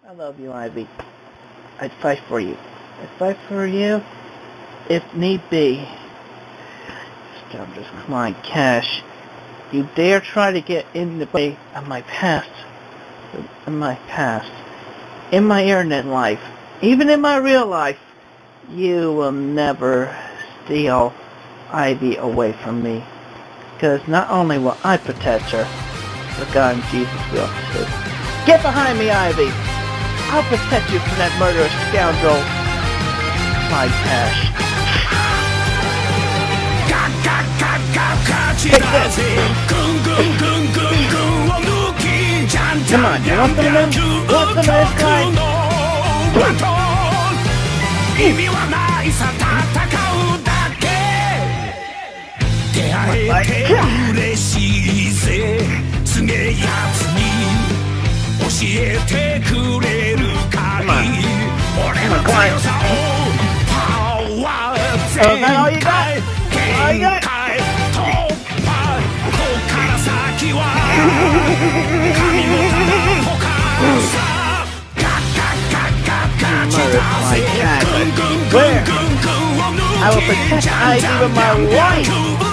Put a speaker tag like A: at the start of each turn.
A: I love you, Ivy. I'd fight for you. I'd fight for you if need be. I'm just crying cash. You dare try to get in the way of my past. In my past. In my internet life. Even in my real life. You will never steal Ivy away from me. Because not only will I protect her, but God and Jesus will too. Get behind me, Ivy! I'll protect you from that murderous scoundrel, Clyde Cash. Take this! Come on, you want some of this? Want some of this, Clyde? Oh, is that all you got? All you got? Where? I will protect Ivy with my life!